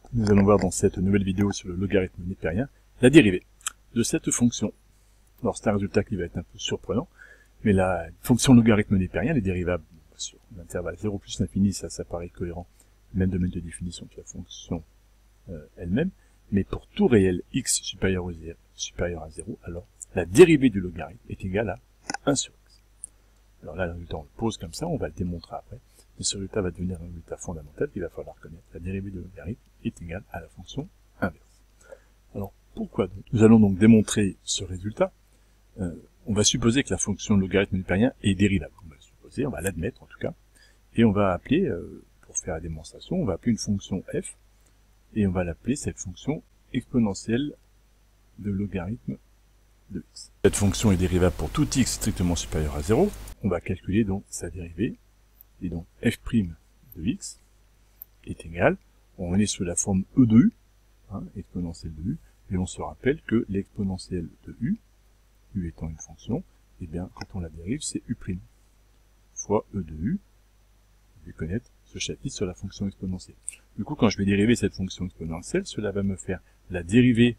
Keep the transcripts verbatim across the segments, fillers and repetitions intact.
Nous allons voir dans cette nouvelle vidéo sur le logarithme népérien la dérivée de cette fonction. Alors c'est un résultat qui va être un peu surprenant, mais la fonction logarithme népérien, les dérivables sur l'intervalle zéro plus l'infini, ça, ça paraît cohérent, même domaine de définition que la fonction euh, elle-même, mais pour tout réel x supérieur, au zéro, supérieur à zéro, alors la dérivée du logarithme est égale à un sur x. Alors là, le résultat, on le pose comme ça, on va le démontrer après, mais ce résultat va devenir un résultat fondamental qu'il va falloir connaître. La dérivée du logarithme est égale à la fonction inverse. Alors, pourquoi donc? Nous allons donc démontrer ce résultat. Euh, on va supposer que la fonction logarithme népérien est dérivable. On va le supposer, on va l'admettre en tout cas, et on va appeler, euh, pour faire la démonstration, on va appeler une fonction f, et on va l'appeler cette fonction exponentielle de logarithme de x. Cette fonction est dérivable pour tout x strictement supérieur à zéro. On va calculer donc sa dérivée, et donc f' de x est égal, on est sous la forme e de u, hein, exponentielle de u, et on se rappelle que l'exponentielle de u, u étant une fonction, et bien quand on la dérive, c'est u' fois e de u. Vous devez connaître ce chapitre sur la fonction exponentielle. Du coup, quand je vais dériver cette fonction exponentielle, cela va me faire la dérivée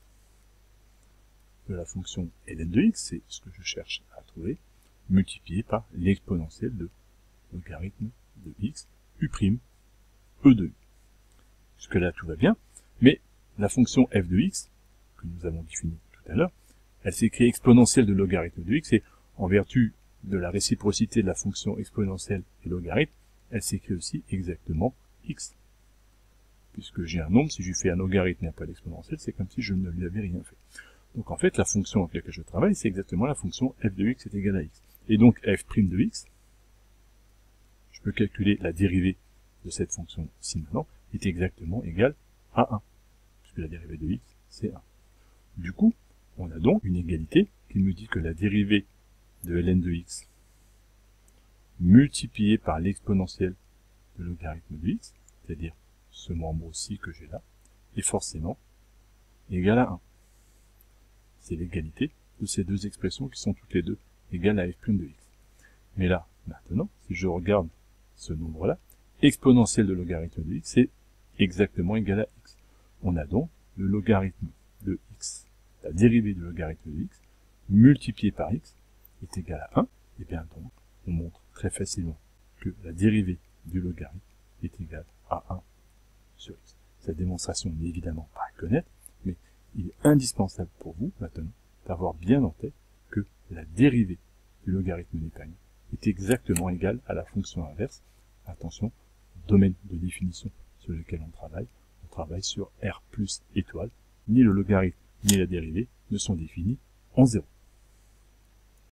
de la fonction ln de x, c'est ce que je cherche à trouver, multiplié par l'exponentielle de logarithme de x, u', e de u. Jusque-là, tout va bien, mais la fonction f de x, que nous avons définie tout à l'heure, elle s'écrit exponentielle de logarithme de x, et en vertu de la réciprocité de la fonction exponentielle et logarithme, elle s'écrit aussi exactement x. Puisque j'ai un nombre, si je fais un logarithme et un pas d'exponentielle, c'est comme si je ne lui avais rien fait. Donc en fait, la fonction avec laquelle je travaille, c'est exactement la fonction f de x est égale à x. Et donc f' de x, je peux calculer la dérivée de cette fonction-ci maintenant, est exactement égale à un. Puisque la dérivée de x, c'est un. Du coup, on a donc une égalité qui nous dit que la dérivée de ln de x multipliée par l'exponentielle de logarithme de x, c'est-à-dire ce membre-ci que j'ai là, est forcément égal à un. C'est l'égalité de ces deux expressions qui sont toutes les deux égales à f' de x. Mais là, maintenant, si je regarde ce nombre-là, exponentielle de logarithme de x, c'est exactement égal à x. On a donc le logarithme de x, la dérivée du logarithme de x, multiplié par x, est égal à un. Et bien donc, on montre très facilement que la dérivée du logarithme est égale à un sur x. Cette démonstration n'est évidemment pas à connaître, mais il est indispensable pour vous, maintenant, d'avoir bien en tête que la dérivée du logarithme népérien est exactement égale à la fonction inverse. Attention, domaine de définition sur lequel on travaille, on travaille sur R plus étoile, ni le logarithme ni la dérivée ne sont définis en zéro.